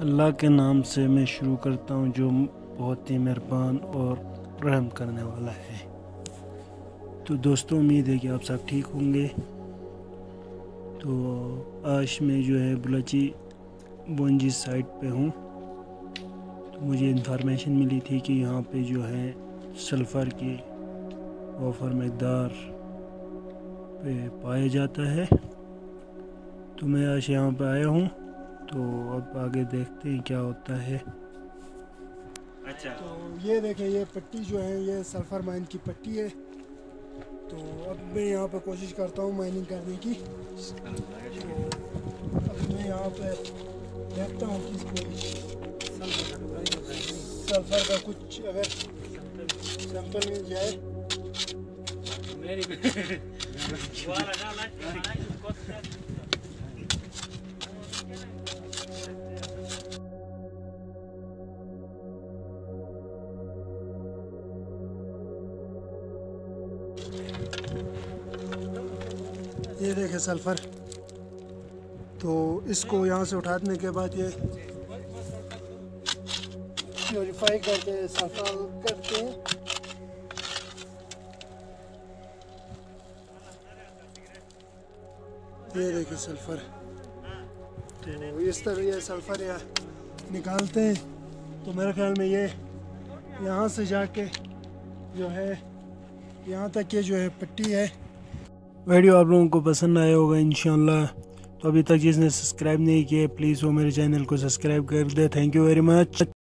अल्लाह के नाम से मैं शुरू करता हूँ जो बहुत ही मेहरबान और रहम करने वाला है। तो दोस्तों, उम्मीद है कि आप सब ठीक होंगे। तो आज मैं जो है बुलाची बोंजी साइट पे हूँ। तो मुझे इन्फॉर्मेशन मिली थी कि यहाँ पे जो है सल्फ़र की ऑफ़र मकदार पे पाया जाता है। तो मैं आज यहाँ पे आया हूँ, तो अब आगे देखते हैं क्या होता है। अच्छा, तो ये देखें, ये पट्टी जो है ये सल्फ़र माइन की पट्टी है। तो अब मैं यहाँ पे कोशिश करता हूँ माइनिंग करने की। तो अब मैं यहाँ पे देखता हूँ कि कोई सल्फ़र का कुछ अगर सैंपल मिल जाए। ये देखें सल्फ़र। तो इसको यहाँ से उठाने के बाद ये प्योरीफाई करके सल्फ़र करते हैं। ये देखें सल्फ़र। तो इस तरह ये सल्फ़र या निकालते हैं। तो मेरे ख्याल में ये यहाँ से जाके जो है यहाँ तक ये जो है पट्टी है। वीडियो आप लोगों को पसंद आया होगा इंशाल्लाह। तो अभी तक जिसने सब्सक्राइब नहीं किया प्लीज़ वो मेरे चैनल को सब्सक्राइब कर दे। Thank you very much.